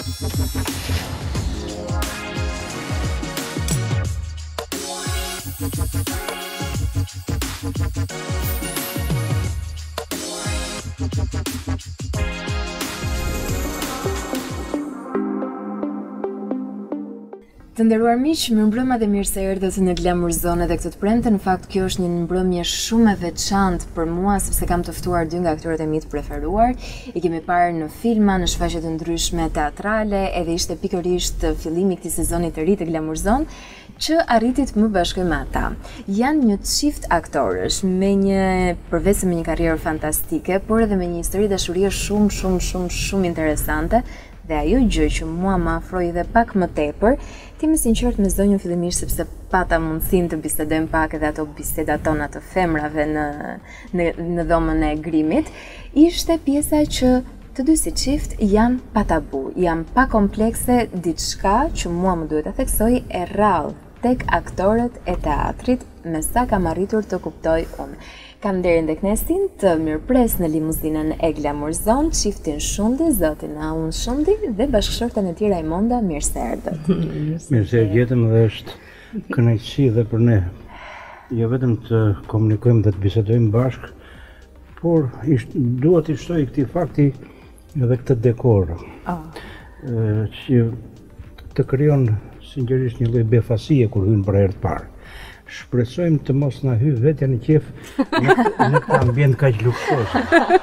Të nderuar miq, mirëmbrëma dhe mirë se erdhët në Glamour Zone edhe këtë të premte. Në fakt kjo është një mbrëmje shumë e veçantë për mua sepse kam të ftuar dy nga aktorët e mi të preferuar. I kemi parë në filma, në shfaqje të ndryshme teatrale, edhe ishte pikërisht fillimi i këtij sezoni të ri të Glamour Zone që arriti të më bashkoj me ata. Janë një çift aktorësh me përveç se me një karrierë fantastike, por edhe me një histori dashurie shumë interesante. Dhe ajo gjë që mua më afroi dhe pak më tepër, ti më sinqert me zonjën fillimisht sepse pata mundësinë të bisedojmë pak edhe ato bisedat tona të femrave në dhomën e grimit, ishte pjesa që të dy si çift janë pa tabu, janë pa komplekse, diçka që mua më duhet ta theksoj e rrallë tek aktorët e teatrit me sa kam arritur të kuptoj unë. Kam nderin dhe kënaqësinë të mirëpres në limuzinën e Glamour Zone, çiftin Shundi, zotin Aun Shundi dhe bashkëshorten e tij Raimonda, mirë se erdhët. Mirë se gjetëm dhe është kënaqësi dhe për ne. Jo vetëm të komunikojmë dhe të bisedojmë bashkë, por duhet i shtoj këtij fakti edhe këtë dekor. Që të krijon sinqerisht një lloj befasie kur hyn për herë të parë. Shpresojmë të mos na hyj vetja në qef në këtë ambient kaq luksos.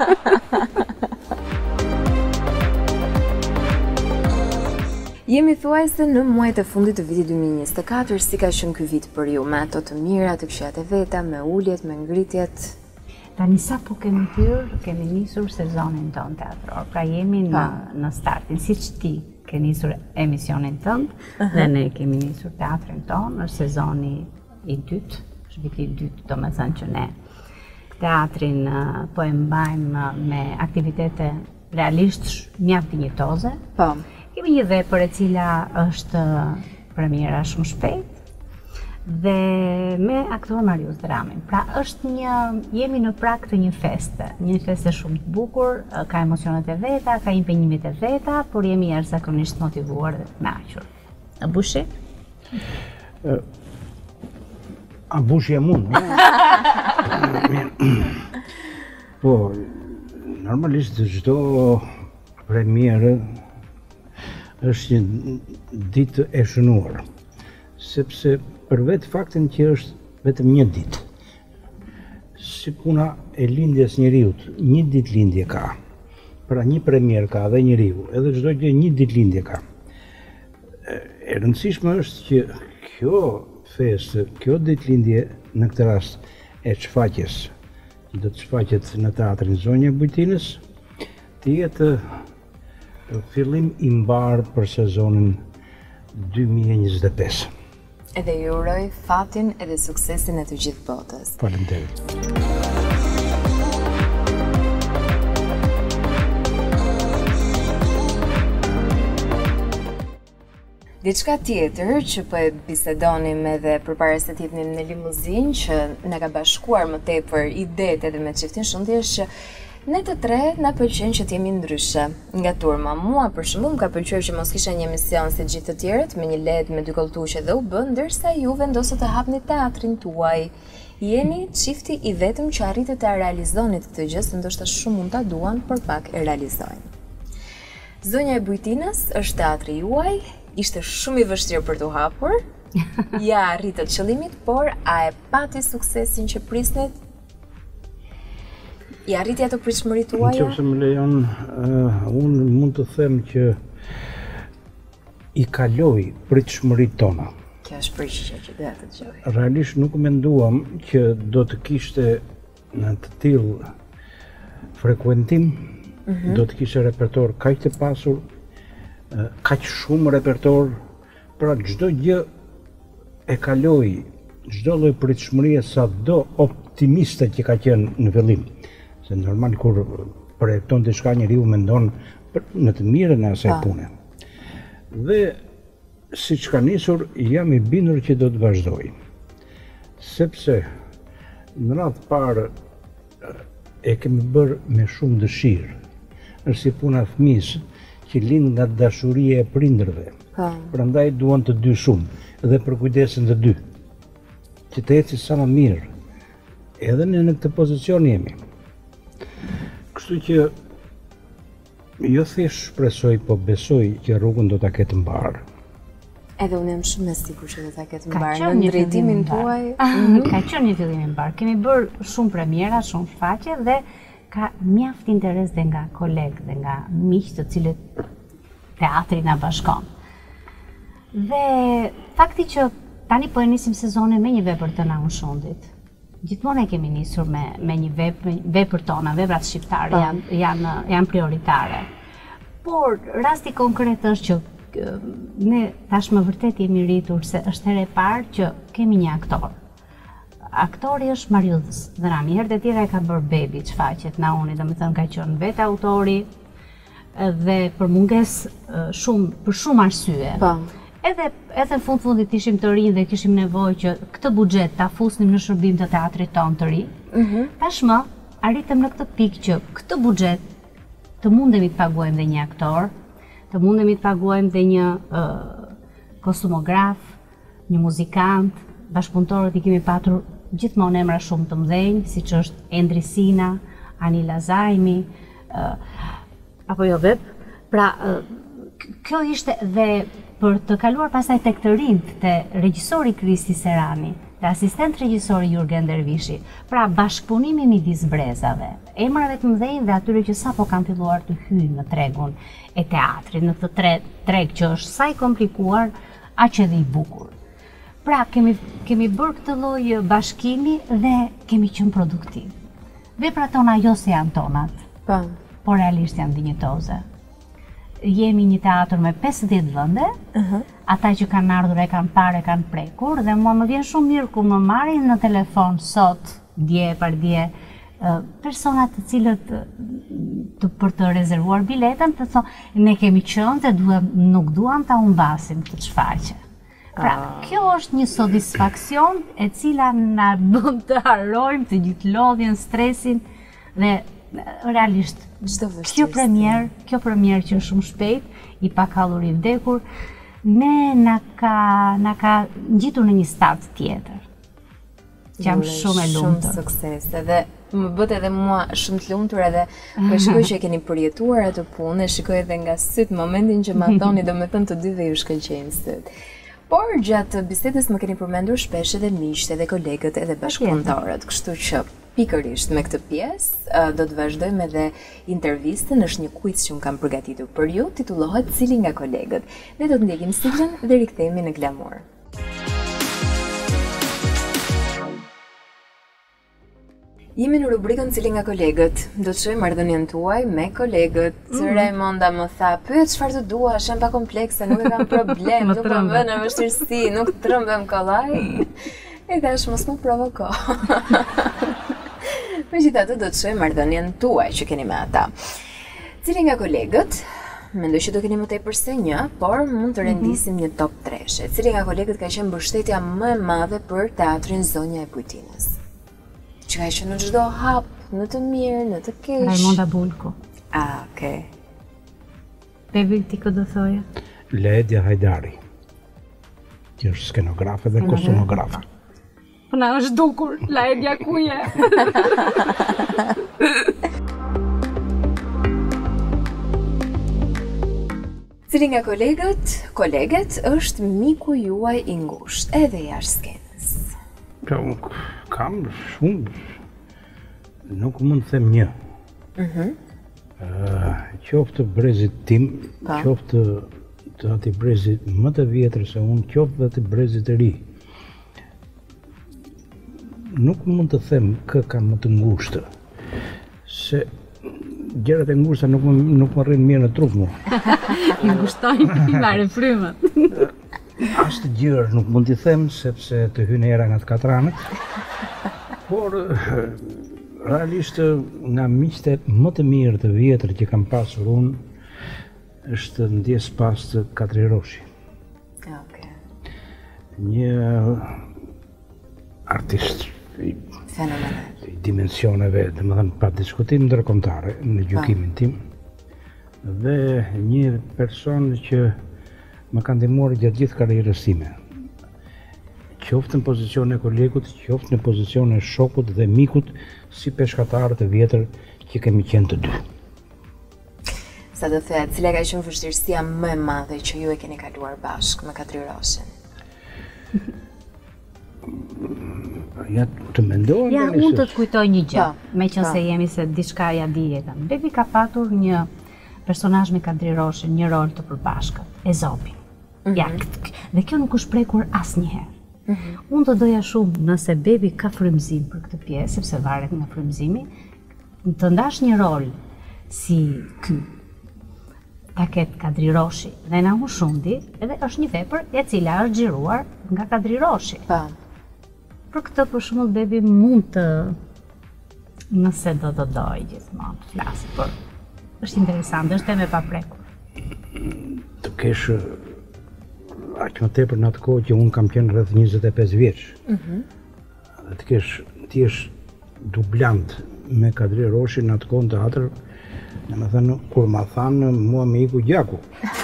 Jemi thuajse në muajt e fundit të vitit 2024, si ka qenë ky vit për ju, me ato të mira, të këqijat e veta, me uljet, me ngritjet? Tani sa po kemi nisur sezonin tonë teatror, pra jemi në startin, siç ti ke nisur emisionin tënd dhe ne kemi nisur teatrin tonë, është sezoni i dytë, është viti i dytë, domethënë që ne teatrin po e mbajmë me aktivitete realisht mjaft dinjitoze. Po. Kemi një vepër e cila është premiera shumë shpejt dhe me aktor Marius Dramin. Pra jemi në prag të një feste shumë të bukur, ka emocionet e veta, ka impenjimit e veta, por jemi jashtëzakonisht motivuar dhe të kënaqur. A bushi? A bushi e mund, po, normalisht çdo premierë është një ditë e shënuar, sepse për vetë faktin që është vetëm një ditë, si puna e lindjes njeriut, një ditë lindje ka, pra një premier ka dhe njeriu, edhe çdo gjë një ditë lindje ka. E rëndësishme është që kjo festë, kjo ditëlindje në këtë rast e shfaqjes, që do të shfaqet në teatrin Zonja e Bujtinës, të jetë fillim i mbarë për sezonin 2025. Edhe ju uroj fatin edhe suksesin e të gjithë botës. Faleminderit. Diçka tjetër që po e bisedonim edhe përpara se të hidhnim në limuzinë, që na ka bashkuar më tepër idetë edhe me çiftin Shundi, është që ne të tre na pëlqen që të jemi ndryshe nga turma. Mua për shembull më ka pëlqyer që mos kisha një emision si gjithë të tjerët, me një led me dy koltuqe dhe u bë, ndërsa ju vendosët të hapni teatrin tuaj. Jeni çifti i vetëm që arritët të realizoni këtë gjë, se ndoshta shumë mund ta duan, por pak e realizojnë. Zonja e Bujtinës është teatri juaj. Ishte shumë i vështirë për t'u hapur, ja arritët qëllimit, por a e pati suksesin që prisnit? I arriti ato pritshmëritë tuaja? Nëse më lejon, unë mund të them që i kaloi pritshmëritë tona. Kjo është përgjigje që doja të dëgjoj. Realisht nuk menduam që do të kishte në të tillë frekuentim, do të kishte repertor kaq të pasur, kaq shumë repertor, pra çdo gjë e kaloi, çdo lloj pritshmërie, sado optimiste që ka qenë në fillim. Se normal kur projekton diçka njeriu mendon në të mirën e asaj pune. Dhe siç ka nisur, jam i bindur që do të vazhdoj. Sepse në radhë parë e kemi bërë me shumë dëshirë. Është si puna fëmijës që lind nga dashuria e prindërve. Prandaj duan të dy shumë dhe për kujdesin të dy. Që të eci sa më mirë. Edhe ne në këtë pozicion jemi. Kështu që jo thjesht shpresoj, po besoj që rrugën do ta ketë mbarë. Edhe unë jam shumë e sigurt që do ta ketë mbarë në drejtimin tuaj. Ka qenë një fillim i mbarë. Kemi bërë shumë premiera, shumë shfaqje dhe ka mjaft interes dhe nga kolegë dhe nga miq të cilët teatri na bashkon. Dhe fakti që tani po e nisim sezonin me një vepër të na ushundit. Gjithmonë e kemi nisur me një vepër tona, veprat shqiptare janë prioritare. Por rasti konkret është që ne tashmë vërtet jemi rritur se është herë e parë që kemi një aktor. Aktori është Marius Dhrami. Herët e tjera e ka bërë Bebi shfaqjet Naoni, domethënë ka qenë vetë autori dhe për mungesë për shumë arsye. Edhe në fundit ishim të rinj dhe kishim nevojë që këtë buxhet ta fusnim në shërbim të teatrit tonë të ri. Tashmë arritëm në këtë pikë që këtë buxhet të mundemi të paguajmë dhe një aktor, të mundemi të paguajmë dhe një kostumograf, një muzikant, bashkëpunëtorët i kemi patur gjithmonë emra shumë të mëdhenj, siç është Endri Sina, Anila Zajmi, apo jo vep. Pra, kjo ishte dhe për të kaluar pasaj tek të rinjt, te regjisori Kristi Serani, te asistent regjisori Jurgen Dervishi, pra bashkëpunimi midis brezave, emrave të mëdhenj dhe atyre që sapo kanë filluar të hyjnë në tregun e teatrit, në këtë treg që është sa i komplikuar, aq edhe i bukur. Pra, kemi bërë këtë lloj bashkimi dhe kemi qenë produktiv. Veprat tona jo se janë tonat, por realisht janë dinjitoze. Jemi një teatr me 50 vende, ata që kanë ardhur e kanë parë, e kanë prekur, dhe mua më vjen shumë mirë kur më marrin në telefon sot, dje par dje, personat të cilët për të rezervuar biletën, të thonë ne kemi qenë dhe nuk duam ta humbasim këtë shfaqje. Pra, kjo është një satisfaksion e cila na bën të harrojmë të gjithë lodhjen, stresin dhe realisht kjo premier që është shumë shpejt, i pakallur i vdekur, na ka ngjitur në një start tjetër. Jam shumë e lumtur. Shumë sukses. Edhe më bët edhe mua shumë të lumtur edhe po shikoj që e keni përjetuar atë punë, shikoj edhe nga syt momentin që ma thoni, domethënë të dyve ju shkëlqejnë syt. Por gjatë bisedës më keni përmendur shpesh edhe miqtë, edhe kolegët, edhe bashkëpunëtorët, kështu që pikërisht me këtë pjesë do të vazhdojmë edhe intervistën, është një quiz që unë kam përgatitur për ju, titullohet Cili nga kolegët. Ne do të ndjekim siglën dhe rikthehemi në Glamour. Jemi në rubrikën Cili nga kolegët. Do të shohim marrëdhënien tuaj me kolegët. Raimonda më tha, pyet çfarë të duash, janë pa komplekse, nuk e kam problem, nuk po vën në vështirësi, nuk trembem kollaj. E thash mos më provoko. Megjithatë do të shohim marrëdhënien tuaj që keni me ata. Cili nga kolegët, mendoj që do keni më tepër se një, por mund të rendisim një top 3. Cili nga kolegët ka qenë mbështetja më e madhe për teatrin Zonja e Kujtinës? Që ka qenë në çdo hap, në të mirë, në të keq. Raimonda Bulku. Okej. Bebi, ti këtë do thoja? Ledja Hajdari, që është skenografe dhe kostumografe. Po na është dukur, Ledja ku je? Cili nga kolegët është miku juaj i ngushtë, edhe jashtë skenës? Kam shumë, nuk mund të them një. Qoftë brezit tim, qoftë të ati brezit më të vjetër se unë, qoftë dhe të brezit e ri. Nuk mund të them kë kam më të ngushtë, se gjërat e ngushta nuk më rrinë mirë në trup mua. I ngushtojnë i marrë frymën. As të gjërë nuk mund t'i them, sepse të hynë era nga të katranët, por realisht nga miqtë më të mirë të vjetër që kam pasur unë, është ndjes pas të Katri Roshi. Një artist i dimensioneve, dhe më thënë pa diskutim ndërkombëtare në gjykimin tim, dhe një person që më ka ndihmuar gjatë gjithë karrierës time. Qoftë në pozicion e kolegut, qoftë në pozicion e shokut dhe mikut, si peshkatarët e vjetër që kemi qenë të dy. Sa do thëhet, cila ka qenë vështirësia më e madhe që ju e keni kaluar bashkë me Kadri Roshin? Ja të mendoj. Ja, unë të kujtoj një gjë, me qënë se jemi se diçka ja di jetën. Bebi ka patur një personazh me Kadri Roshin, një rol të përbashkët, Ezopi. Ja, dhe kjo nuk është prekur asnjëherë. Unë të doja shumë nëse Bebi ka frymëzim për këtë pjesë, sepse varet nga frymëzimi, të ndash një rol si ky, ta ketë Kadri Roshi dhe na u shumdi, edhe është një vepër e cila është xhiruar nga Kadri Roshi. Për këtë për shembull Bebi mund të, nëse do të doj gjithmonë të flasë, por është interesant, është temë e paprekur. Të kesh aq më tepër në atë kohë që unë kam qenë rreth 25 vjeç. Dhe të kesh ti je dublant me Kadri Roshi në atë kohë në teatr, domethënë kur ma thanë mua më iku gjaku.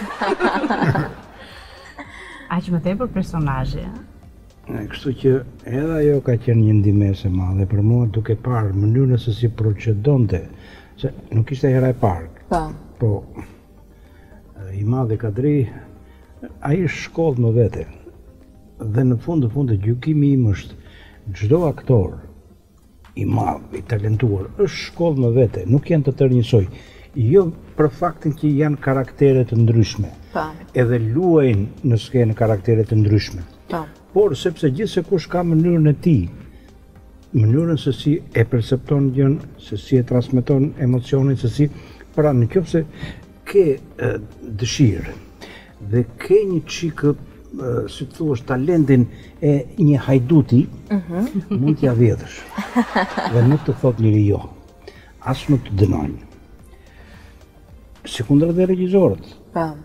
Aq më tepër personazhi, Kështu që edhe ajo ka qenë një ndihmës e madhe për mua, duke parë mënyrën se si procedonte, se nuk ishte hera e parë. Po i madhe Kadri, ai është shkollë më vete. Dhe në fund gjykimi im është çdo aktor i madh, i talentuar, është shkollë më vete, nuk janë të tërë njësoj. Jo për faktin që janë karaktere të ndryshme. Edhe luajnë në skenë karaktere të ndryshme. Por sepse gjithsekush ka mënyrën e tij, mënyrën se si e percepton gjën, se si e transmeton emocionin, se si, pra nëse ke dëshirë dhe ke një çik, si të thuash, talentin e një hajduti, mund t'ja vjedhësh. Dhe nuk të thot njëri jo. As nuk të dënojnë. Sekundrat dhe regjisorët.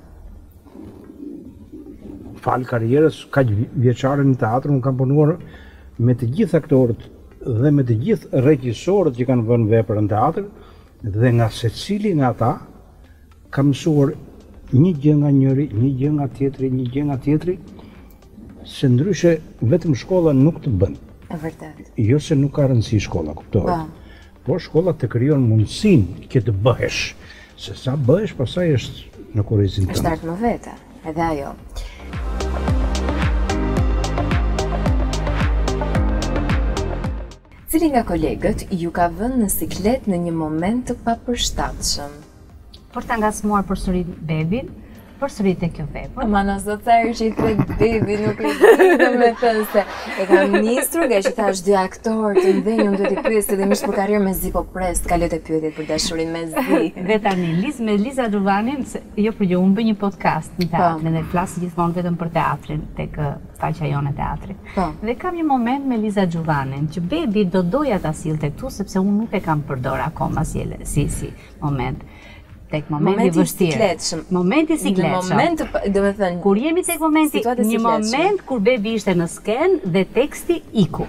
Falë karrierës kaq vjeçare në teatr, unë kam punuar me të gjithë aktorët dhe me të gjithë regjisorët që kanë vënë vepër në teatr, dhe nga secili nga ata kam mësuar një gjë nga njëri, një gjë nga tjetri, një gjë nga tjetri, se ndryshe vetëm shkolla nuk të bën. E vërtet. Jo se nuk ka rëndësi shkolla, kuptohet. Por shkolla të krijon mundësinë që të bëhesh, se sa bëhesh pastaj është në kurrizin tënd. Është art më vete, edhe ajo. Cili nga kolegët ju ka vënë në siklet në një moment të papërshtatshëm? Por ta ngacmuar përsëri Bebin, përsëri te kjo vepër. Ama në zotarë që i thret Bebi, nuk i dhe me thënë se e kam nisur nga që thash dy aktorë të ndenjë, unë duhet i pyes edhe mish për karrierë me zi, po pres të kaloj të pyetjet për dashurinë me zi. Dhe tani, me Liza Xhuvanin, jo për gjë, unë bëj një podcast në teatrin dhe flas gjithmonë vetëm për teatrin tek faqja jone teatrit. Dhe kam një moment me Liza Xhuvanin që Bebi do doja ta sillte këtu sepse unë nuk e kam përdor akoma si moment. Tek momenti vështirë. Momenti sikletshëm. Domethënë, kur jemi tek momenti, një moment kur Bebi ishte në skenë dhe teksti iku.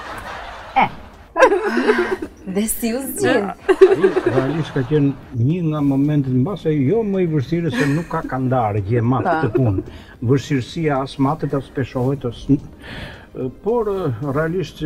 Dhe si u zgjidh. Realisht ka qenë një nga momentet mbase jo më i vështirë se nuk ka kandarë që e matë të punë. Vështirësia as matet as peshohet, por realisht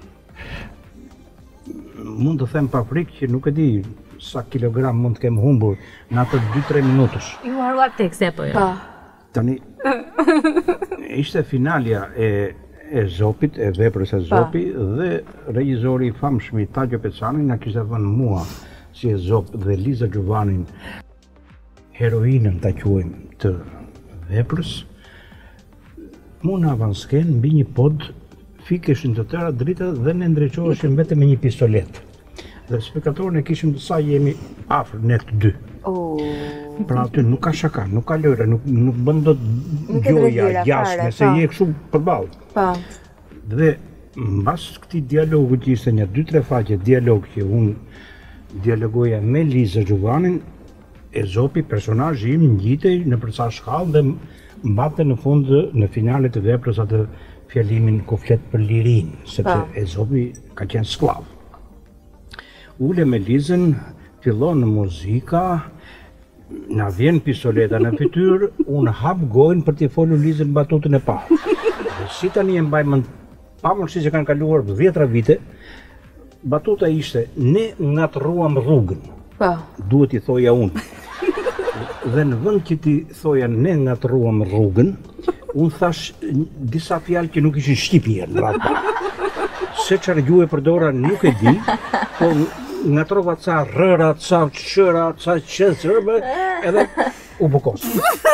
mund të them pa frikë që nuk e di sa kilogram mund të kem humbur në atë 2-3 minutësh. Ju harruar tekste apo jo? Tani, ishte finalja e Zopit, e veprës e Zopi, dhe regjizori i famshëm i Tajo Pecani na kishte vënë mua si e Zop dhe Liza Xhuvanin heroinën ta quajmë të veprës. Mu në avansken mbi një pod fikeshin të tëra drita dhe ne ndreqoheshim vetëm me një pistolet. Dhe spektatorën e kishim sa jemi afër ne të dy. Pra aty nuk ka shaka, nuk ka lojra, nuk bën dot gjoja jashtme se je kështu përballë. Dhe mbas këtij dialogu që ishte një 2-3 faqe dialog që unë dialogoja me Liza Xhuvanin, e Zopi personazhi im ngjitej në përsa shkallë dhe mbante në fund në finale të veprës atë fjalimin kuflet për lirin, sepse e Zopi ka qenë sklav. Ule me Lizën, fillon në muzika, na vjen pistoleta në fytyrë, unë hap gojën për t'i folur Lizën batutën e parë. Dhe si tani e mbaj mend, pavarësisht se kanë kaluar 10 vite, batuta ishte ne ngatruam rrugën. Po. Duhet i thoja unë. Dhe në vend që ti thoja ne ngatruam rrugën, unë thash disa fjalë që nuk ishin shqipje në radhë. Se çfarë gjuhë e përdora nuk e di, po ngatrova ca rëra, ca qëra, ca qësërbe, edhe u bukos.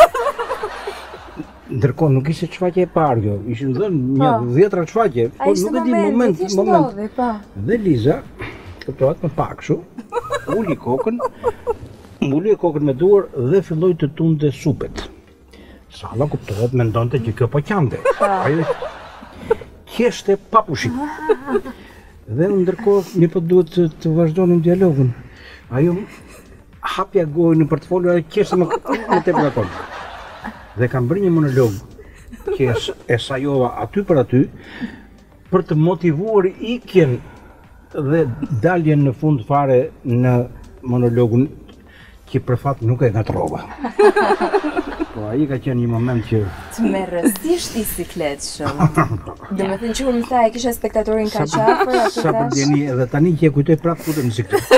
Ndërkohë nuk ishte çfaqje e parë kjo, ishin dhënë një 10 çfaqje, po nuk e di moment. Dhe Liza, këtohet më pak kështu, uli kokën me duar dhe filloi të tunte supet. Salla kuptohet, mendonte që kjo po qante. Ajo kjeshte papushit. Dhe ndërkohë një po duhet të vazhdonim dialogun. Ajo hapja gojën për të folur, ajo kjeshte më tepër atë. Dhe kam bërë një monolog që e sajova aty për aty për të motivuar ikjen dhe daljen në fund fare në monologun që për fat nuk e ngatrova. Po ai ka qenë një moment që të merrësisht i sikletshëm. Domethënë që më tha e kisha spektatorin kaq afër, aty sa për djeni edhe tani që e kujtoj prapë futem në siklet.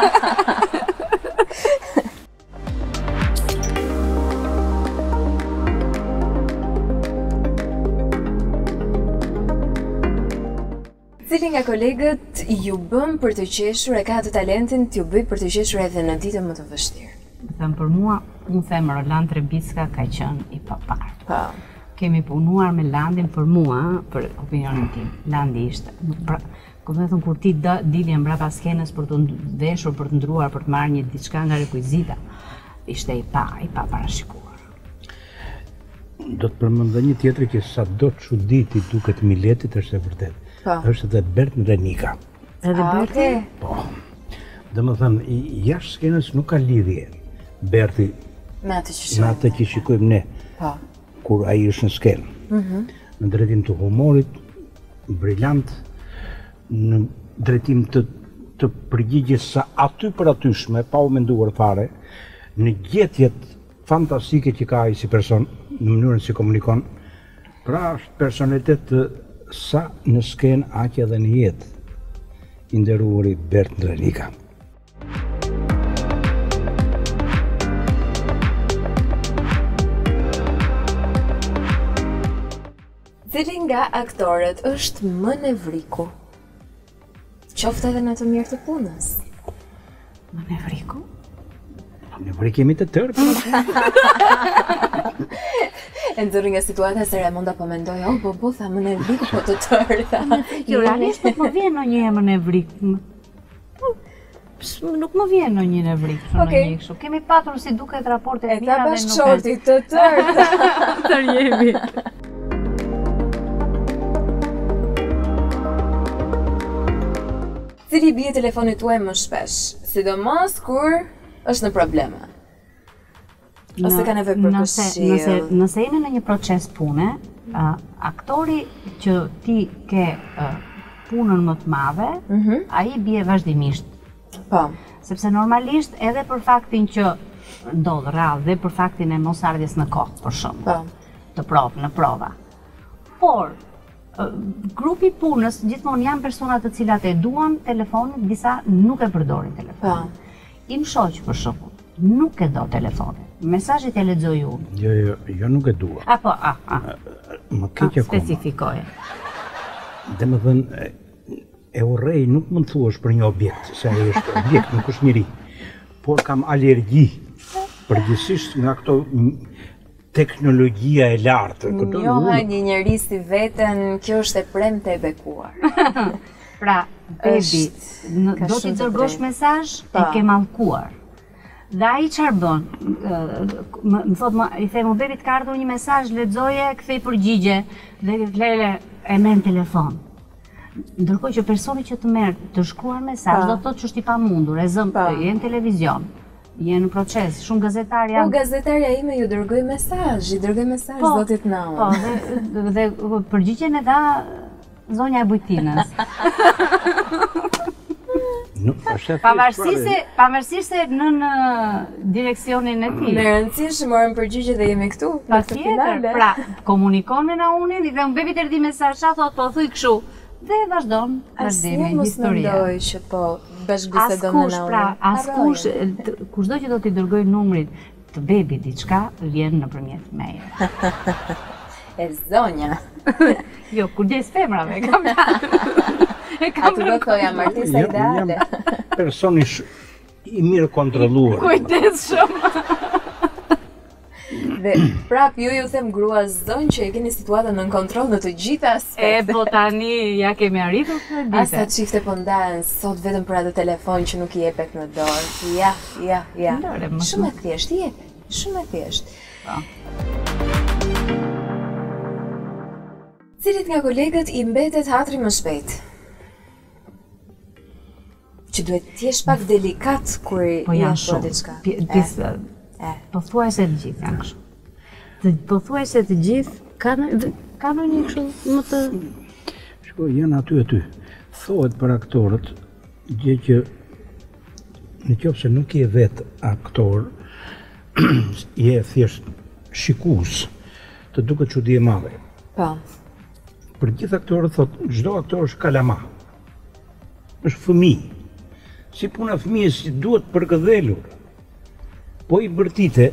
Cili nga kolegët ju bën për të qeshur, e ka atë talentin t'ju bëj për të qeshur edhe në ditën më të vështirë? Them për mua, unë them Roland Trebicka ka qenë i papartë. Po. Kemi punuar me Landin për mua, për opinionin tim. Landi ishte, kur ti dilje mbrapa skenës për të veshur, për të ndruar, për të marrë një diçka nga rekvizita, ishte i parashikuar. Do të përmend një tjetër që sa do çuditi duket Miletit është e vërtetë. Është edhe Bert Ndrenika. Edhe Berti? Po. Domethënë, jashtë skenës nuk ka lidhje Berti me atë që shikojmë ne. Po. Kur ai është në skenë. Në drejtim të humorit, briljant, në drejtim të përgjigjes sa aty për atyshme, pa u menduar fare, në gjetjet fantastike që ka ai si person, në mënyrën si komunikon. Pra është personalitet sa në skenë aq edhe në jetë, i nderuari Bert Ndrenika. Cili nga aktorët është më nevriku? Qoftë edhe në të mirë të punës. Më nevriku? Nevrik jemi të tërë. E nxorri nga situata se Raimonda po mendoj, po tha më nevrik po të tërë. Jo, realisht nuk më vjen ndonjë më nevrik. Nuk më vjen ndonjë nevrik në një kështu. Kemi patur si duket raportet mira dhe nuk. E ta bashkëshorti të tërë. Tërë jemi. Cili bie telefonit tuaj më shpesh, sidomos kur është në probleme? Ose ka nevojë për këshill? Nëse jemi në një proces pune, aktori që ti ke punën më të madhe, ai bie vazhdimisht. Po. Sepse normalisht edhe për faktin që ndodh rradh dhe për faktin e mosardhjes në kohë, për shembull. Po. Në prova. Por grupi punës gjithmonë janë persona të cilat e duan telefonin, disa nuk e përdorin telefonin. Im shoq për shembull, nuk e do telefonin. Mesazhet e lexoj unë. Jo nuk e dua. Më keq akoma. Specifikoje. Domethënë e urrej nuk mund të thuash për një objekt, se ai është objekt, nuk është njeri. Por kam alergji përgjithsisht nga këto teknologjia e lartë. Njoha një njeri si veten, kjo është e premte e bekuar. Pra, bebi, do t'i dërgosh mesazh, e ke mallkuar. Dhe ai çfarë bën? Më thotë, i them, bebi, të ka ardhur një mesazh, lexoje, kthej përgjigje dhe Lele e merr në telefon. Ndërkohë që personi që të merr të shkruar mesazh do të thotë që është i pamundur, e zëm, je në televizion. Je në proces, shumë gazetar janë. Po, gazetarja ime ju dërgoj mesazh, zotit Naun. Po, dhe përgjigjen e dha zonja e Bujtinës. Pavarësisht se në direksionin e tij. Me rëndësishëm morëm përgjigje dhe jemi këtu. Patjetër. Pra, komunikon me Naunin dhe unë bebi të rdi mesazha thot po thuj kështu. Dhe vazhdon vazhdimin historia. Asnjë mos mendoj që po bashkëbisedon me Naunin. Pra, askush, kushdo që do t'i dërgoj numrin të bebi diçka, vjen nëpërmjet meje. E zonja. Jo, kujdes femrave, kam Atë do thoja martesa ideale. Personi i mirë kontrolluar. Kujdes shumë. Dhe prap ju them grua zonjë që e keni situatën në kontroll në të gjitha aspektet. Po tani ja kemi arritur këtë ditë. Asa çifte po ndahen sot vetëm për atë telefon që nuk i jepet në dorë. Ja. Shumë e thjeshtë jepet. Shumë e thjeshtë. Cilit nga kolegët i mbetet hatri më shpejt? Që duhet t'jesh pak delikat kur i thua diçka. Pothuajse të gjithë janë kështu. Pothuajse të gjithë kanë një kështu më të... Shko, janë aty. Thohet për aktorët, gjë që në qoftë se nuk je vetë aktor, je thjesht shikues, të duket çudi e madhe. Po. Për gjithë aktorët thotë, çdo aktor është kalama. Është fëmijë. Si puna fëmijës që duhet përkëdhelur. Po i bërtite,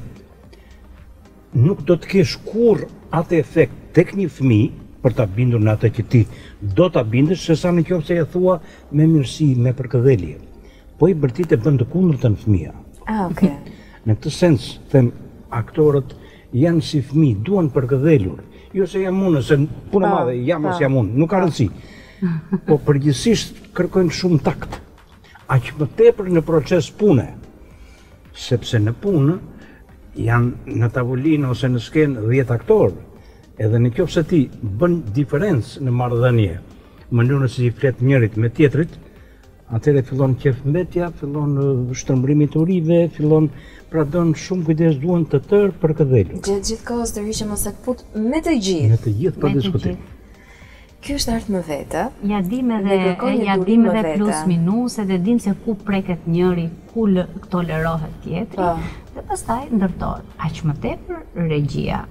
nuk do të kesh kur atë efekt tek një fëmijë për ta bindur në atë që ti do ta bindesh, sesa në qoftë se ja thua me mirësi, me përkëdhelje. Po i bërtite bën të kundërtën fëmia. Okay. Në këtë sens, them, aktorët janë si fëmijë, duan përkëdhelur. Jo se jam unë, se punë madhe, jam ose jam unë, nuk ka rëndësi. Po përgjithsisht kërkojnë shumë takt. Aq më tepër në proces pune, sepse në punë janë në tavolinë ose në skenë 10 aktorë, edhe në qoftë se ti bën diferencë në marrëdhënie, mënyrën se si flet njërit me tjetrit, atëherë fillon qefmbetja, fillon shtrëmbrimi i urive, fillon pra don shumë kujdes, duan të tërë përkëdhelur. Gjithë kohës të rishë mos e kaput me të gjithë. Me të gjithë pa diskutim. Kjo është art më vete. Ja dim edhe plus minus, edhe dim se ku preket njëri, ku tolerohet tjetri, dhe pastaj ndërtohet. Aq më tepër regjia.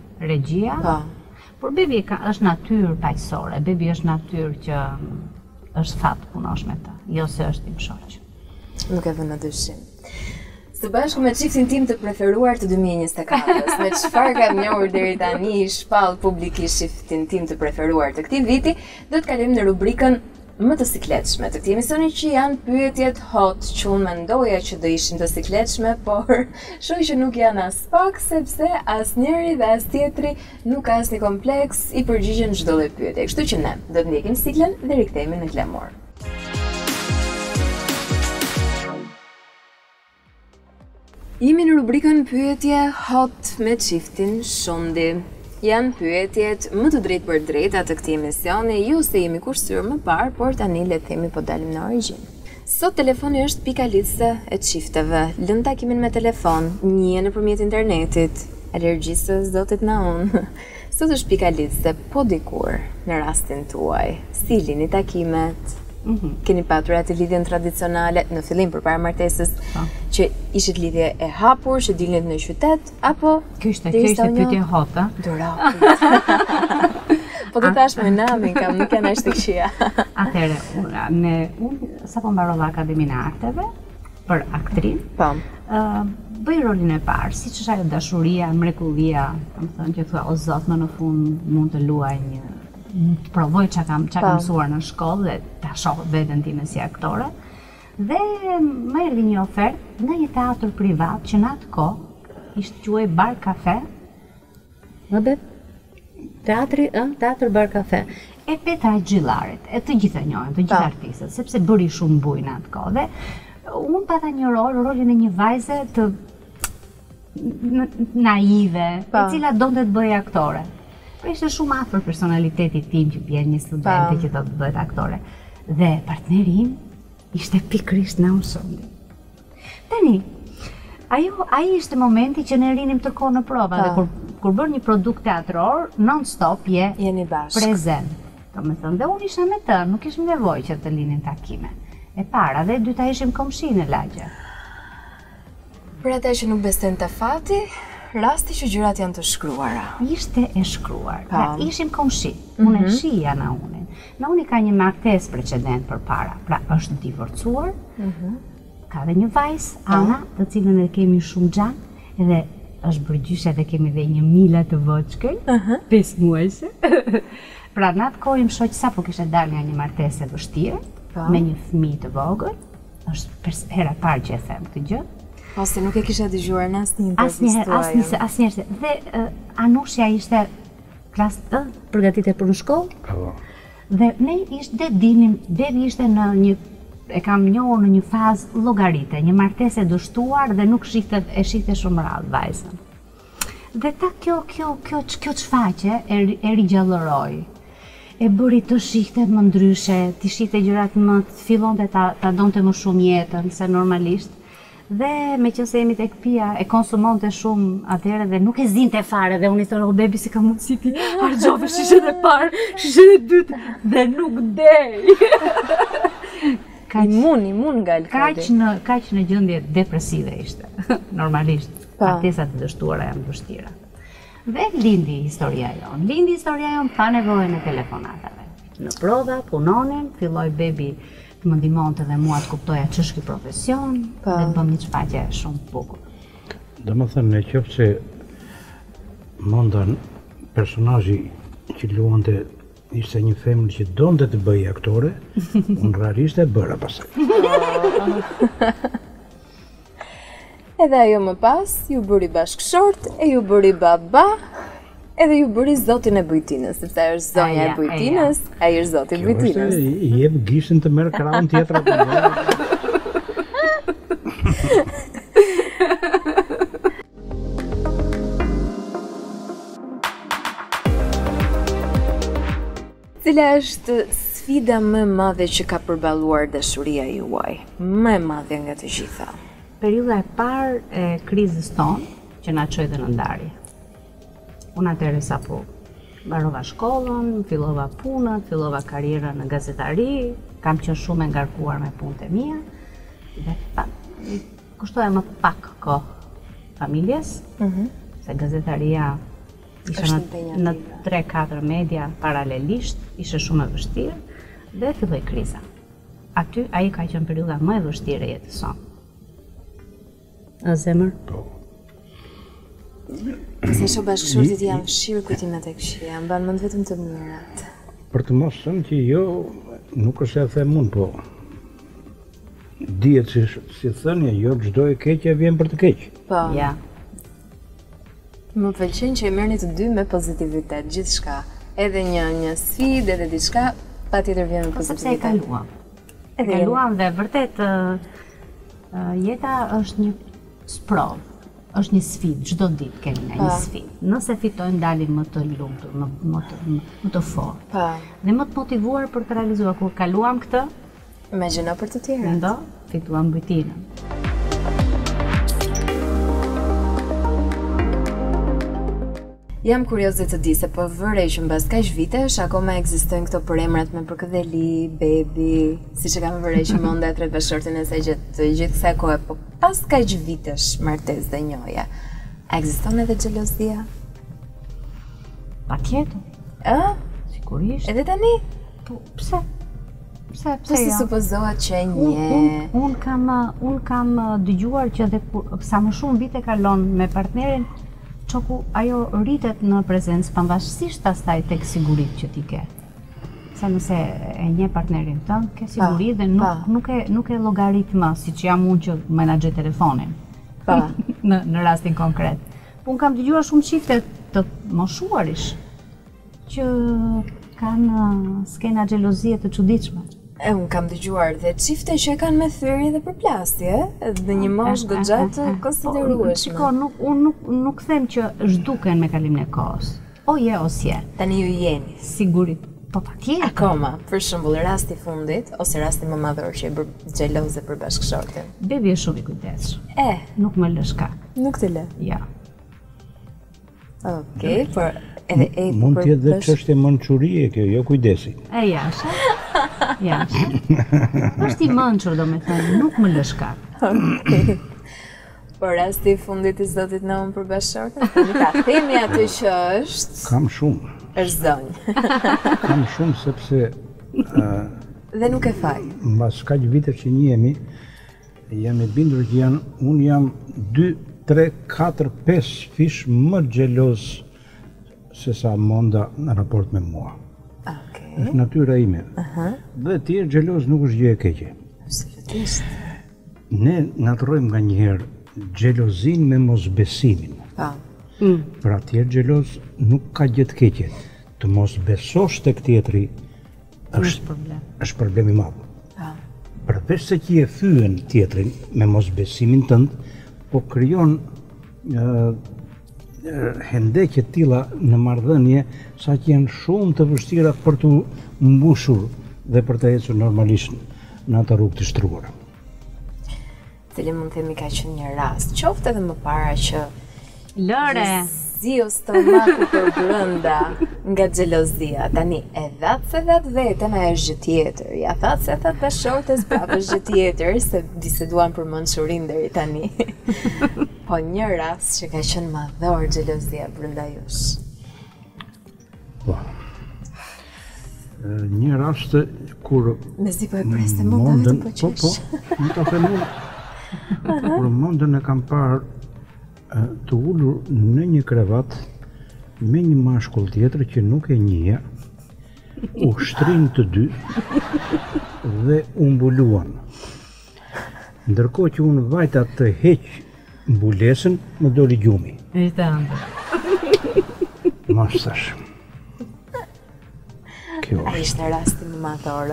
Por bebi është natyrë paqësore, bebi është natyrë që është fat punosh me ta, jo se është tim shoq. Nuk e vë në dyshim. Së bashku me çiftin tim të preferuar të 2024-s, me çfarë kam njohur deri tani, shpall publikisht çiftin tim të preferuar të këtij viti, do të kalojmë në rubrikën më të sikletshme të këtij emisioni, që janë pyetjet hot, që unë mendoja që do ishin të sikletshme, por shoh që nuk janë as pak, sepse asnjëri dhe as tjetri nuk ka asnjë kompleks, i përgjigjen çdo lloj pyetje. Kështu që ne do të ndjekim ciklen dhe rikthehemi në Glamour. Jemi në rubrikën pyetje hot me çiftin Shondi. Janë pyetjet më të drejtë për drejta të këtij emisioni, jo se jemi kursyer më parë, por tani le të themi po dalim në origjinë. Sot telefoni është pikalisë e çifteve. Lën takimin me telefon, një nëpërmjet internetit, alergjisë zotit na unë. Sot është pikalisë, po dikur në rastin tuaj, si lini takimet? Keni patur atë lidhjen tradicionale në fillim përpara martesës, që ishit lidhje e hapur, që dilnit në qytet, apo kjo ishte pyetje hot, a? Durakit. Po të tash me namin kam, nuk janë ashtë të këshia. Atëherë, unë sapo mbarova Akademinë e Arteve për aktrin. Bëj rolin e parë, siç është ajo dashuria, mrekullia, domethënë që thua o Zot, më në fund mund të luaj të provoj që kam mësuar në shkollë dhe ta shoh veten time si aktore. Dhe më erdhi një ofertë në një teatr privat që në atë kohë ishte quhej Bar Kafe. Teatr Bar Kafe. E Petra Gjillarit, e të gjithë e njohin, të gjithë artistët, sepse bëri shumë bujë në atë kohë. Dhe unë pata një rolin e një vajze të naive, e cila donte të bëjë aktore. Por ishte shumë afër personalitetit tim që bjen një studente që do të bëhet aktore. Dhe partneri im ishte pikërisht Naun Shondi. Tani, ai ishte momenti që ne rinim të kohë në prova dhe kur bën një produkt teatror, non-stop jeni bashkë prezent. Domethënë, dhe unë isha me të, nuk ishim nevojë që të linin takime. E para dhe e dyta ishim komshi në lagje. Për ata që nuk besojnë te fati, rasti që gjërat janë të shkruara. Ishte e shkruar. Pra ishim komshi. Unë e shija Naunin. Nauni ka një martesë precedent përpara. Pra është divorcuar. Ka dhe një vajzë, Ana, të cilën e kemi shumë gjatë, edhe është bërgjyshe dhe kemi dhe një Mila të voçkël, 5 muajse. Pra në atë kohë im shoq sapo kishte dalë nga një martesë e vështirë, me një fëmijë të vogël. Është hera e parë që e them këtë gjë. Ose nuk e kisha dëgjuar në asnjë intervistë. Asnjëherë. Dhe Anushja ishte klasë përgatitet për në shkollë. Dhe ne dinim, Bebi ishte në një, e kam njohur në një fazë llogarite, një martesë e dështuar dhe nuk e shihte shumë rrallë vajzën. Dhe ta kjo çfaqe e rigjallëroi. E bëri të shihte më ndryshe, të shihte gjërat më, fillonte ta donte më shumë jetën se normalisht. Dhe me që se jemi tek pia, e konsumonte shumë atëherë dhe nuk e zinte fare dhe unë i thonë, Bebi, si ka mundësi ti harxove shishen e parë, shishen e dytë dhe nuk dej. Imun nga Alkadi. Kaq në gjendje depresive ishte, normalisht. Martesat të dështuara janë vështira. Dhe lindi historia jonë pa nevojën e telefonatave. Në prova, punonin, filloi Bebi të më ndihmonte dhe mua të kuptoja ç'është ky profesion dhe bëm një shfaqje shumë të bukur. Domethënë, nëse mondan personazhi që luante ishte një femër që donte të bëjë aktore, unë rarisht e bëra pasaj. Edhe ajo më pas, ju bëri bashkëshort, e ju bëri baba, edhe ju bëri zotin e Bujtinës, sepse ajo është zonja e Bujtinës, ai është zoti i Bujtinës. I jep gishtin të merr krahun tjetër apo jo? Cila është sfida më e madhe që ka përballuar dashuria juaj? Më e madhe nga të gjitha? Periudha e parë e krizës tonë, që na çoi në ndarje. Unë atëherë sapo mbarova shkollën, fillova punët, fillova karrierën në gazetari, kam qenë shumë e ngarkuar me punët e mia dhe kushtoja më pak kohë familjes, se gazetaria isha në 3-4 media paralelisht, ishte shumë e vështirë dhe filloi kriza. Aty ai ka qenë periudha më e vështirë e jetës sonë. A zemër? Se shoh bashkëshortit janë fshirë kujtimet e këqija, mban mend vetëm të mirat. Për të mos thënë që jo, nuk është e them unë, po dihet si thënia, jo çdo e keqja vjen për të keq. Po. Ja. Më pëlqen që e merrni të dy me pozitivitet, gjithçka. Edhe një sfidë, edhe diçka, patjetër vjen me pozitivitet. Sepse e kaluam. E kaluam dhe vërtet jeta është një sprovë. Është një sfidë, çdo ditë kemi një sfidë. Nëse fitojmë dalim më të lumtur, më të fortë. Dhe më të motivuar për të realizuar. Kur kaluam këtë, imagjino për të tjerët. Mendo, fituam Bujtinën. Jam kurioze të di se po vërej që mbas kaq vitesh akoma ekzistojnë këto përemrat me përkëdheli, bebi, siç e kam vërej që monde tret bashkëshortin e saj gjatë gjithë kësaj kohe, po pas kaq vitesh martesë dhe njohje, a ekziston edhe xhelozia? Patjetër. Sigurisht. Edhe tani? Po, pse? Pse si supozohet që e nje? Unë kam dëgjuar që dhe sa më shumë vite kalon me partnerin, çoku ajo rritet në prezencë pavarësisht asaj tek siguritë që ti ke. Se nëse e nje partnerin tënd, ke siguri dhe nuk e llogarit më, siç jam unë që menaxhoj telefonin. Në rastin konkret. Unë kam dëgjuar shumë çifte të moshuarish që kanë skena xhelozie të çuditshme. Unë kam dëgjuar dhe çifte që e kanë me thyrje dhe përplasje, dhe një moshë goxha të konsiderueshme. Shiko, unë nuk them që zhduken me kalimin e kohës. O je, ose je. Tani ju jeni. Sigurisht. Po patjetër. Akoma, për shembull, rasti i fundit ose rasti më madhor që e bë xheloze për bashkëshortin. Bebi është shumë i kujdesshëm. Nuk më lë shkak. Nuk të lë. Ja. Okej, por edhe mund të jetë dhe çështje mençurie kjo, jo kujdesi. Jasha. jashtë. Është i mençur, domethënë, nuk më lë shkak. Por rasti i fundit i zotit në unë për bashkëshorten, ta themi atë që është... Kam shumë. është zonjë. Kam shumë sepse... Dhe nuk e faj. Mbas kaq vite që njihemi, jam i bindur që unë jam 2, 3, 4, 5 fish më xheloz se sa Monda në raport me mua. Është natyra ime. Dhe ti je xheloz nuk është gjë e keqe. Absolutisht. Ne natyrojmë nganjëherë xhelozin me mosbesimin. Pra ti je xheloz nuk ka gjë të keqe. Të mos besosh tek tjetri është problem i madh. Përveç se që e fyen tjetrin me mosbesimin tënd, po krijon hendekje tilla në marrëdhënie sa që janë shumë të vështira për të mbushur dhe për të ecur normalisht në atë rrugë të shtruar. Cili mund të themi ka qenë një rast, qoftë edhe më para që Lore, zio stomaku për brënda nga xhelozia. Tani e thatë se thatë vetën a është gjë tjetër. Ja thatë se thatë bashkëshortes prapë është gjë tjetër, se biseduan për mençurinë deri tani. Po një rast që ka qenë madhor xhelozia brenda jush. Po. Një rast kur Mezi po e preste mundën po qesh. Po, nuk ta them unë. Kur mundën e kam parë të ullur në një krevat me një mashkull tjetër që nuk e njihja, u shtrin të dy dhe u mbuluan. Ndërkohë që unë vajta të heq mbulesën, më doli gjumi. Ishte ëndër. Mos thash. A ishte rasti më madhor?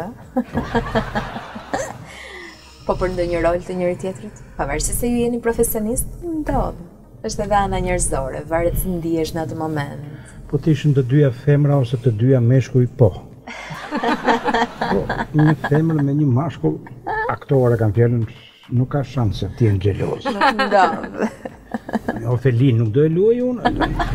Po për ndonjë rol të njëri tjetrit? Pavarësisht se ju jeni profesionist, ndodh. Është edhe ana njerëzore, varet si ndihesh në atë moment. Po të ishin të dyja femra ose të dyja meshkuj, po. Po, një femër me një mashkull, aktore kanë fjalën, nuk ka shanse të jenë xheloz. Nuk ndodh. Ofelin nuk do e luaj unë.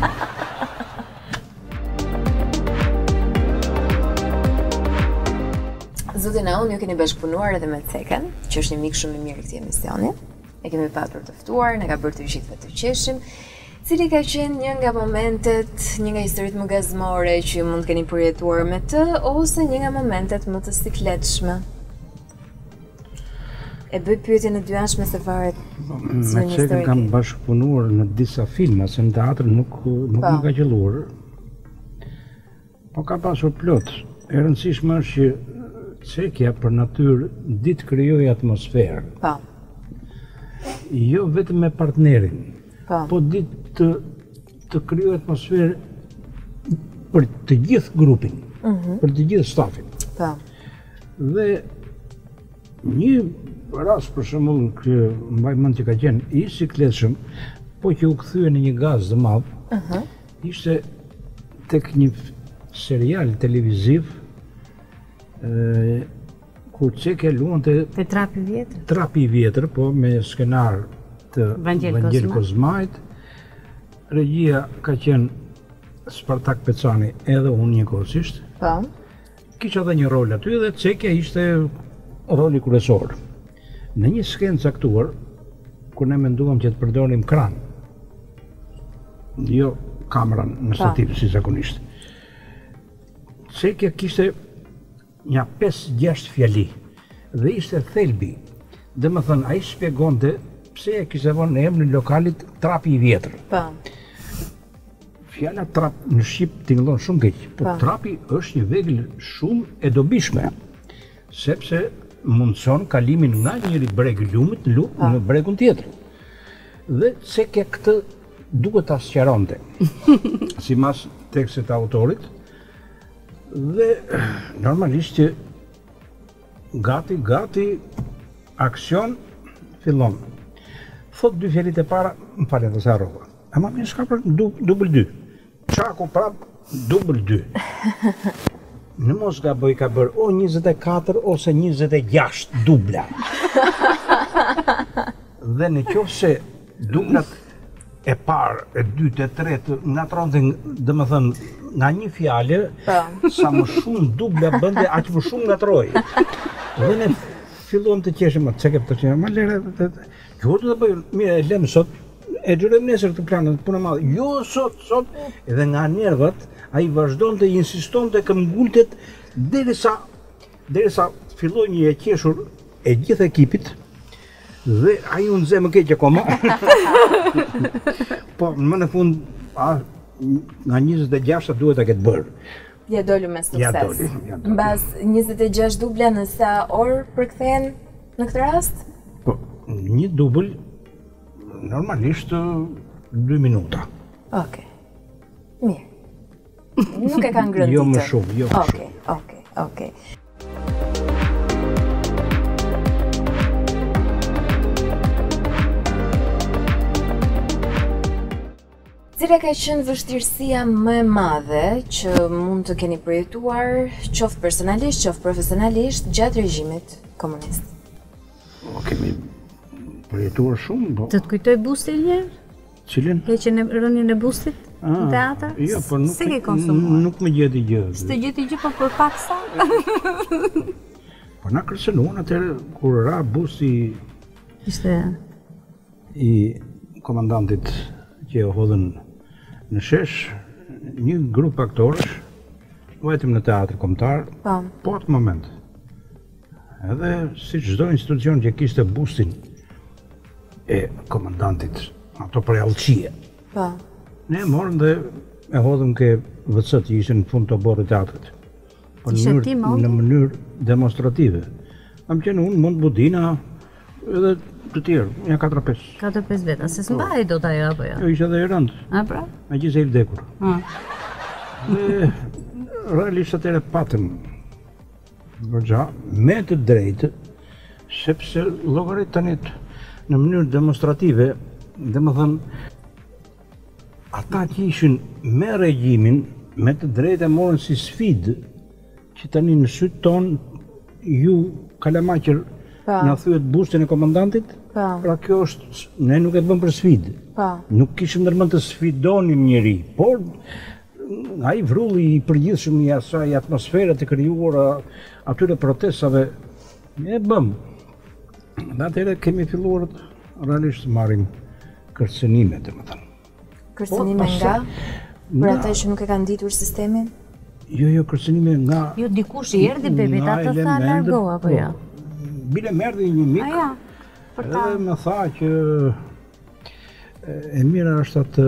Zotin Aun, ju keni bashkëpunuar edhe me Ceken, që është një mik shumë i mirë i këtij emisioni. E kemi patur të ftuar, ne ka bërë të gjithëve të qeshim, cili ka qenë një nga momentet, një nga historitë më gazmore që ju mund të keni përjetuar me të, ose një nga momentet më të sikletshme. E bëj pyetjen e dyanshme se varet si Me Ceken kam bashkëpunuar në disa filma, se në teatr nuk më ka qelluar. Po ka pasur plot. E rëndësishme është që Cekja për natyrë ditë krijoi atmosferë. Po. Jo vetëm me partnerin, po ditë të krijoj atmosferë për të gjithë grupin, për të gjithë stafin. Po. Dhe një rast për shembull që mbaj mend që ka qenë i sikletshëm, po që u kthye në një gaz të madh, ishte tek një serial televiziv kur Cekja luante te Trapi i Vjetër. Trapi i Vjetër, po me skenar të Vangjel Kozmajt. Regjia ka qenë Spartak Pecani edhe unë njëkohësisht. Po. Kisha dhe një rol aty dhe Cekja ishte roli kryesor. Në një skenë caktuar, kur ne menduam që të përdorim kran, jo kameran në stativ si zakonisht. Cekja kishte një 5-6 fjali dhe ishte thelbi. Dhe më thënë, a i shpjegonte pse e kishte vënë emrin lokalit Trapi i Vjetër. Po. Fjala trap në shqip tingëllon shumë keq, po trapi është një vegël shumë e dobishme, sepse mundson kalimin nga njëri breg lumit në bregun tjetër. Dhe Cekja këtë duhet ta sqaronte, sipas tekstit të autorit. Dhe normalisht që gati, aksion, fillon. Thot dy fjalit e para, më falen dhe se harrova. Ama mirë s'ka për dubël 2. Qaku prap, dubël 2. Në mos gaboj ka bërë o 24 ose 26 dubla. Dhe në qoftë se dublat e parë, e dytë, e tretë, ngatronte, domethënë, nga një fjalë, sa më shumë dubla bënte, aq më shumë ngatroi. Dhe ne fillon të qeshim atë çka të thënë, ma lere, ju do të bëj, mirë, e lëm sot, e xhirojmë nesër këtë planë, punë e madhe. Jo sot, edhe nga nervat ai vazhdonte, insistonte që ngultet derisa filloi një e qeshur e gjithë ekipit. Dhe ai unë zë më keq akoma. Po, më në fund, nga 26 duhet ta ketë bërë. Ja dolu me sukses. Ja doli. Mbas 26 dubla në sa orë përkthehen në këtë rast? Po, një dubël normalisht 2 minuta. Okej. Mirë. Nuk e kanë ngrënë. Jo më shumë, jo më shumë. Okej. Cila ka qenë vështirësia më e madhe që mund të keni përjetuar, qoftë personalisht, qoftë profesionalisht, gjatë regjimit komunist? Kemi përjetuar shumë, po. Të kujtoj bustin një? Cilin? Heqen e rënien e bustit në teatr? Jo, po nuk më gjeti gjë. S'të gjeti gjë, po për pak sa? Po na kërcënuan atëherë kur ra busti Ishte i komandantit që e hodhën në shesh, një grup aktorësh, vetëm në teatr kombëtar, po atë moment. Edhe si çdo institucion që kishte bustin e komandantit, ato për jallëqie. Ne morëm dhe e hodhëm ke VC që ishin në fund të borë teatrit. Në mënyrë demonstrative. Kam qenë unë, mund Budina, edhe të tjerë, ja 4-5. 4-5 veta, se s'mbahej do t'ajo apo jo? Jo, isha dhe e rëndë. A, pra? Me gjithë e i vdekur. Dhe realisht atëre patëm gërgja me të drejtë, sepse llogarit tani në mënyrë demonstrative, dhe më thënë, ata që ishin me regjimin, me të drejtë e morën si sfidë, që tani në sytë tonë, ju kalamaqër në thyet bustin e komandantit, pra kjo është, ne nuk e bëm për sfidë. Nuk kishim ndërmend të sfidonim njëri, por ai vrulli i përgjithshëm i asaj atmosfere të krijuara atyre protestave e bëm. Dhe atëherë kemi filluar realisht marrim kërcënime, domethënë. Kërcënime nga? Për ata që nuk e kanë ditur sistemin? Jo, kërcënime nga... Jo, dikush i erdhi bebit, atë tha largo, apo jo? Bile më erdhi një mik, edhe më tha që e mira është atë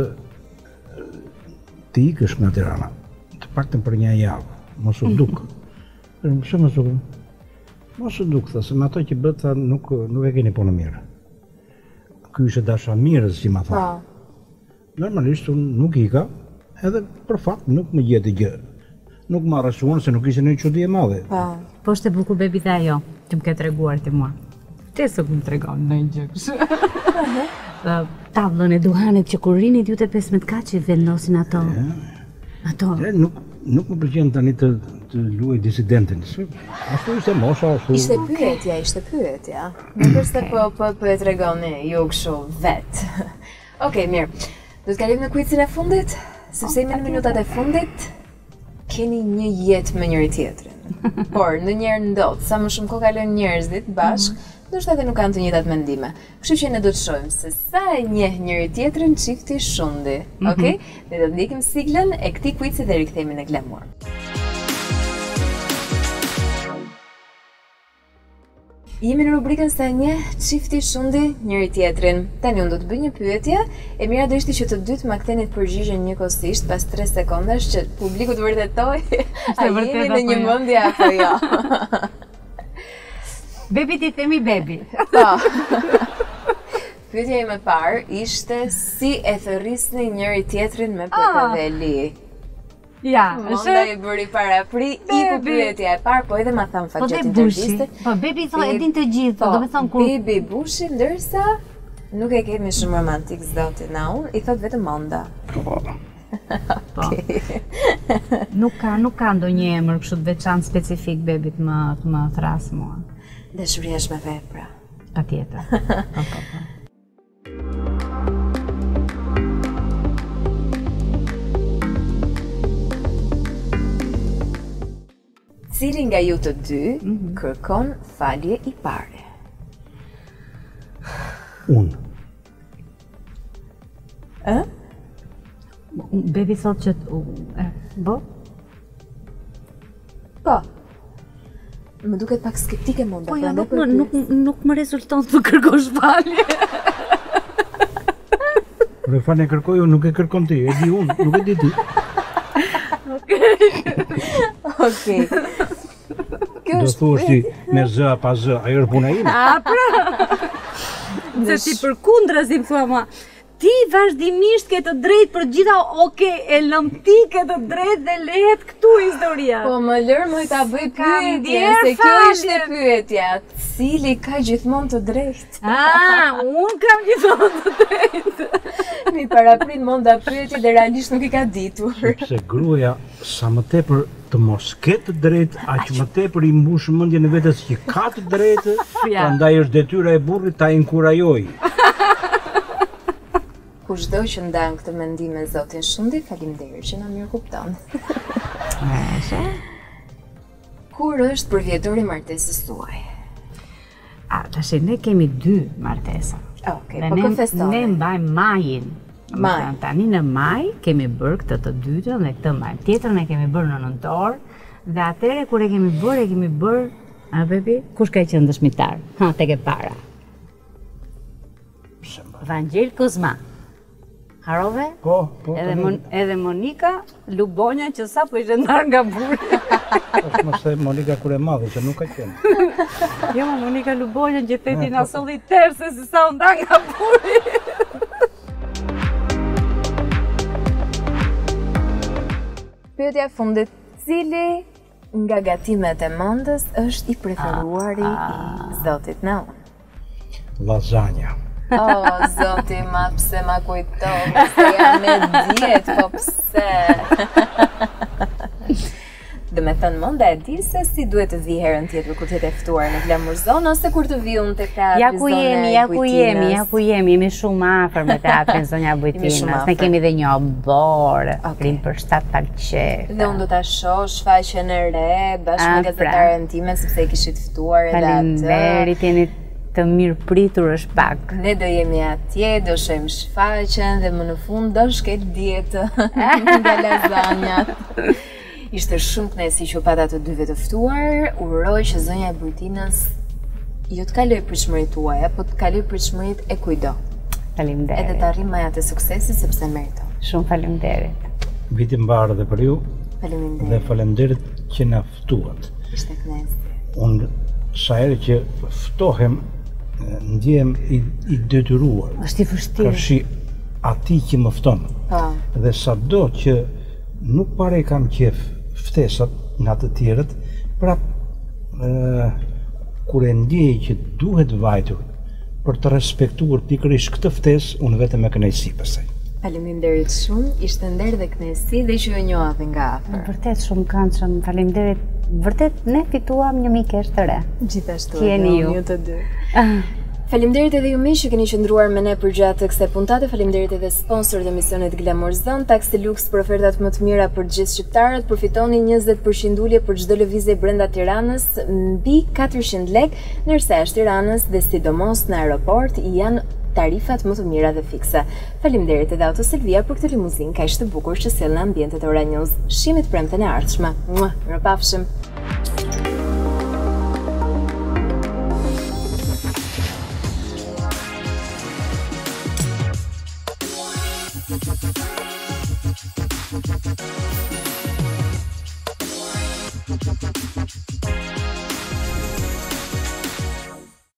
të ikësh nga Tirana, të paktën për një javë, mos u duk. Pse mos u duk? Mos u duk, se me ato që bët, nuk e keni punë mirë. Ky ishte dashamirës, si ma tha. Normalisht unë nuk ika, edhe për fakt nuk më gjeti gjë. Nuk më arrasuan se nuk ishte një çudi e madhe. Po është e bukur bebi dhe ajo, që më ke treguar ti mua. Te së më tregon në një gjë. Tavlën e duhanit që kur rinit ju të 15 kaçi vendosin ato. Nuk më pëlqen tani të luaj disidentin. Ashtu ishte mosha, ashtu. Ishte pyetja. Nuk është po e tregoni ju kështu vet. Okej, mirë. Do të kalim në quizin e fundit, sepse jemi në minutat e fundit. Keni një jetë me njëri tjetrin. Por ndonjëherë ndodh, sa më shumë kohë kalojnë njerëzit bashkë, ndoshta edhe nuk kanë të njëjtat mendime. Kështu që ne do të shohim se sa e njeh njëri tjetrin çifti Shundi. Okej? Ne do të ndjekim siglën e këtij quizi dhe rikthehemi në Glamour. Jemi në rubrikën se njeh çifti Shundi njëri tjetrin. Tani unë do të bëj një pyetje, e mira do ishte që të dytë ma ktheni përgjigjen njëkohësisht pas 3 sekondash që publiku të vërtetoj a jeni në një mendje apo jo. Bebi ti themi bebi. Po. Pyetja ime e parë ishte si e thërrisni njëri tjetrin me portovelli. Ja, Monda i bëri parapri, iku pyetja e parë, po edhe ma thamë fakt gjatë intervistës. Po bebi thon e din të gjithë, do të thon kur Bebi Bushi, ndërsa nuk e kemi shumë romantik zoti na unë, i thot vetëm Monda. Po. Nuk ka ndonjë emër kështu të veçantë specifik bebit më thras mua. Dashuria është me vepra. Patjetër. Po. Cili nga ju të dy kërkon falje i pare? Unë. Bebi thot që bo? Po. Më duket pak skeptike Monda. Po jo, nuk më rezulton të kërkosh falje. Por e falje kërkoj unë, nuk e kërkon ti, e di unë, nuk e di ti. Okej. Do thuash ti me zë pa zë, ajo është puna ime. Se ti përkundrazi më thua mua, ti vazhdimisht ke të drejtë për gjitha, e lëm ti ke të drejtë dhe lehet këtu historia. Po më lërë më ta bëj pyetje, se kjo ishte pyetja. Cili ka gjithmonë të drejtë? Unë kam gjithmonë të drejtë. Mi paraprit Monda pyetje dhe realisht nuk i ka ditur. Sepse gruaja sa më tepër të mos ketë të drejtë, aq më tepër i mbush mendjen e vetes që ka të drejtë, prandaj është detyra e burrit ta inkurajojë. Kushdo që ndan këtë mendim me Zotin Shundi, faleminderit që na mirë kupton. Kur është përvjetori martesës tuaj? Tash ne kemi 2 martesa. Okej, po kë festoni? Ne mbajmë majin. Tani në maj kemi bërë këtë të dytën dhe këtë maj. Tjetrën e kemi bërë në nëntor, dhe atëre kur e kemi bërë, bebi, kush ka qenë dëshmitar? Tek e para. Vangjel Kuzma. Harove? Po. Edhe Monika Lubonja që sa po ishte ndarë nga burri. Është mos e Monika kur e madhe, që nuk ka qenë. Jo, Monika Lubonja që theti na solli terse se sa u nda nga burri. Pyetja fundit, cili nga gatimet e Mondës është i preferuari i Zotit Naun? Lasagna. Zoti ma pse ma kujton, se jam me dietë, po pse? Dhe me thënë Monda e di se si duhet të vi herën tjetër kur t'jetë e ftuar në Glamurzon ose kur të vi unë te teatri Zonja e Bujtinës. Ja ku jemi, jemi shumë afër me teatrin Zonja e Bujtinës. Ne kemi dhe një obor, prim për 7 palqe. Dhe unë do ta shoh shfaqjen e re bashkë me gazetaren time sepse e kishit ftuar edhe atë. Faleminderit, jeni të mirë pritur është pak. Ne do jemi atje, do shohim shfaqjen dhe më në fund do shkel dietë nga lasagna. Ishte shumë kënaqësi që u pata të dyve të ftuar. Uroj që Zonja e Bujtinës jo të kaloj pritshmëritë tuaja, po të kaloj pritshmëritë e kujdo. Faleminderit. Edhe të arrijë majat e suksesit sepse meriton. Shumë faleminderit. Viti mbarë dhe për ju. Faleminderit. Dhe faleminderit që na ftuat. Ishte kënaqësi. Unë sa herë që ftohem ndjehem i detyruar. Është i vështirë. Kërshi atij që më fton. Po. Dhe sado që nuk pare kam qef ftesat nga të tjerët, prap kur e ndjej që duhet vajtur për të respektuar pikërisht këtë ftesë, unë vetëm e kënaqësi pastaj. Faleminderit shumë, ishte nder dhe kënaqësi dhe që ju njoha dhe nga afër. Vërtet shumë këndshëm, faleminderit. Vërtet ne fituam një mikesh të re. Gjithashtu Jeni ju të dy. Faleminderit edhe ju miq që keni qëndruar me ne përgjatë kësaj puntate. Faleminderit edhe sponsorët e emisionit Glamurzon, Taxi Lux për ofertat më të mira për gjithë shqiptarët. Përfitoni 20% ulje për çdo lëvizje brenda Tiranës mbi 400 lekë, ndërsa jashtë Tiranës dhe sidomos në aeroport janë tarifat më të mira dhe fikse. Faleminderit edhe Auto Selvia për këtë limuzinë kaq të bukur që sjell në ambientet e Ora News. Shihemi të premten e ardhshme. Mirupafshim.